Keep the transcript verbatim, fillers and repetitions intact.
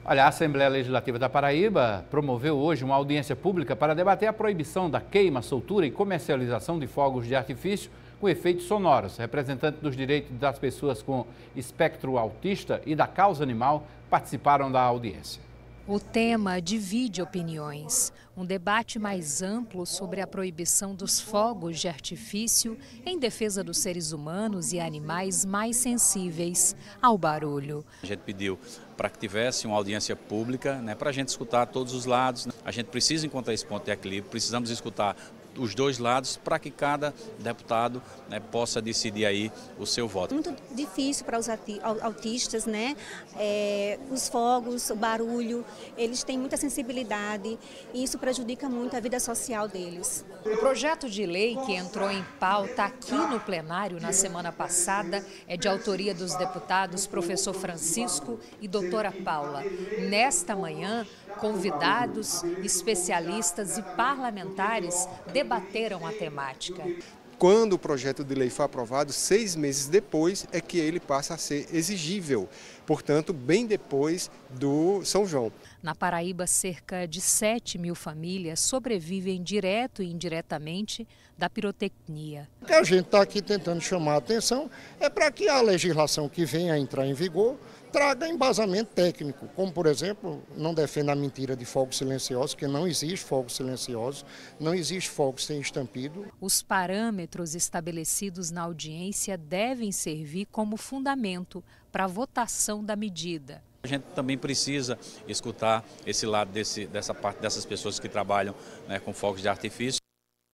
Olha, a Assembleia Legislativa da Paraíba promoveu hoje uma audiência pública para debater a proibição da queima, soltura e comercialização de fogos de artifício com efeitos sonoros. Representantes dos direitos das pessoas com espectro autista e da causa animal participaram da audiência. O tema divide opiniões. Um debate mais amplo sobre a proibição dos fogos de artifício em defesa dos seres humanos e animais mais sensíveis ao barulho. A gente pediu para que tivesse uma audiência pública, né, para a gente escutar todos os lados. A gente precisa encontrar esse ponto de equilíbrio, precisamos escutar os dois lados para que cada deputado, né, possa decidir aí o seu voto. Muito difícil para os autistas, né? É, os fogos, o barulho, eles têm muita sensibilidade e isso prejudica muito a vida social deles. O projeto de lei que entrou em pauta aqui no plenário na semana passada é de autoria dos deputados professor Francisco e doutora Paula. Nesta manhã, convidados, especialistas e parlamentares debateram a temática. Quando o projeto de lei foi aprovado, seis meses depois é que ele passa a ser exigível, portanto, bem depois do São João. Na Paraíba, cerca de sete mil famílias sobrevivem direto e indiretamente da pirotecnia. O que a gente está aqui tentando chamar a atenção é para que a legislação que venha a entrar em vigor traga embasamento técnico, como, por exemplo, não defenda a mentira de fogos silenciosos, que não existe fogos silenciosos, não existe fogo sem estampido. Os parâmetros estabelecidos na audiência devem servir como fundamento para a votação da medida. A gente também precisa escutar esse lado desse, dessa parte dessas pessoas que trabalham, né, com fogos de artifício.